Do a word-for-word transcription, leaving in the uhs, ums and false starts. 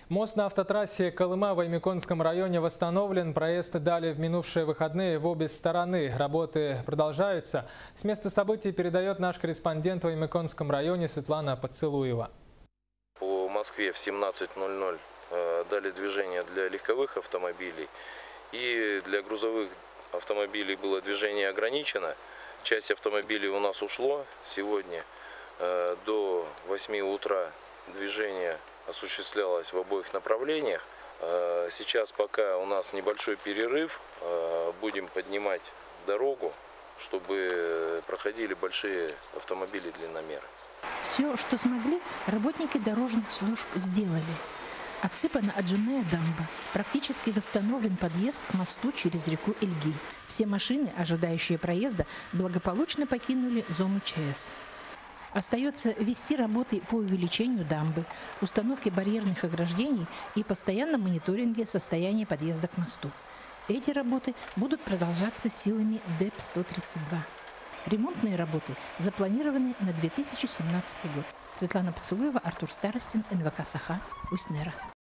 Мост на автотрассе Колыма в Аймиконском районе восстановлен. Проезд дали в минувшие выходные в обе стороны. Работы продолжаются. С места событий передает наш корреспондент в Аймиконском районе Светлана Поцелуева. По Москве в семнадцать ноль ноль дали движение для легковых автомобилей. И для грузовых автомобилей было движение ограничено. Часть автомобилей у нас ушло сегодня. До восьми утра движение осуществлялось в обоих направлениях. Сейчас пока у нас небольшой перерыв, будем поднимать дорогу, чтобы проходили большие автомобили длинномеры. Все, что смогли, работники дорожных служб сделали. Отсыпана отжимная дамба. Практически восстановлен подъезд к мосту через реку Эльги. Все машины, ожидающие проезда, благополучно покинули зону ЧС. Остается вести работы по увеличению дамбы, установке барьерных ограждений и постоянном мониторинге состояния подъезда к мосту. Эти работы будут продолжаться силами ДЭП сто тридцать два. Ремонтные работы запланированы на две тысячи семнадцатый год. Светлана Поцелуева, Артур Старостин, эн вэ ка «Саха», Усть-Нера.